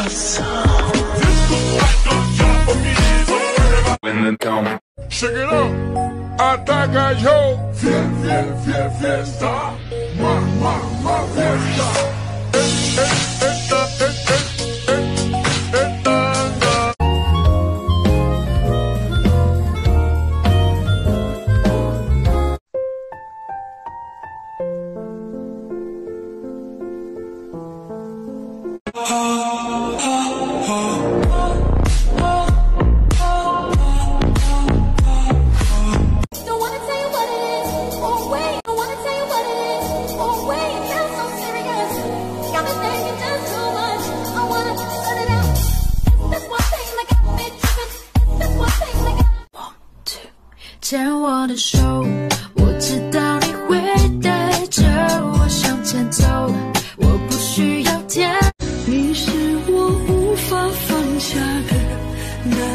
Check it out, ataca yo, fiesta, fiesta. 牵我的手，我知道你会带着我向前走，我不需要天。 你是我无法放下的那